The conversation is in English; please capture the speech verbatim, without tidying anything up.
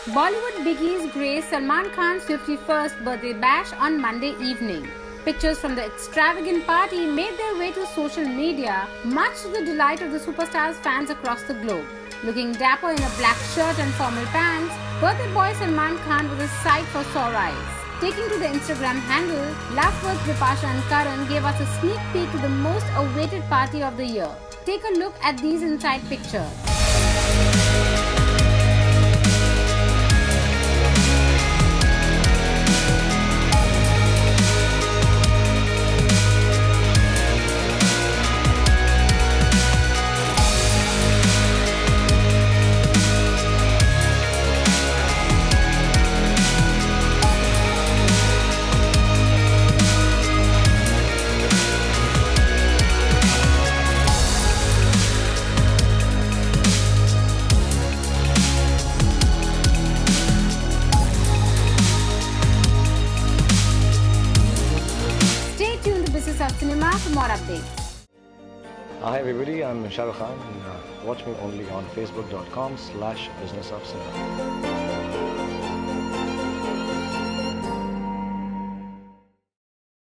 Bollywood biggies graced Salman Khan's fifty-first birthday bash on Monday evening. Pictures from the extravagant party made their way to social media, much to the delight of the superstar's fans across the globe. Looking dapper in a black shirt and formal pants, birthday boy Salman Khan was a sight for sore eyes. Taking to the Instagram handle, Love with Vipasha and Karan gave us a sneak peek to the most awaited party of the year. Take a look at these inside pictures. Of cinema for more updates. Hi everybody, I'm Shah Rukh Khan and uh, watch me only on facebook dot com slash business of cinema.